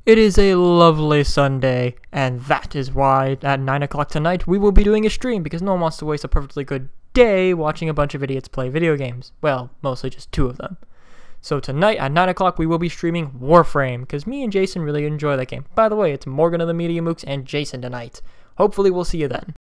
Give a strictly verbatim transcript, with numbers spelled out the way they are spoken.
It is a lovely Sunday, and that is why at nine o'clock tonight we will be doing a stream, because no one wants to waste a perfectly good day watching a bunch of idiots play video games. Well, mostly just two of them. So tonight at nine o'clock we will be streaming Warframe, because me and Jason really enjoy that game. By the way, it's Morgan of the Media Mooks and Jason tonight. Hopefully we'll see you then.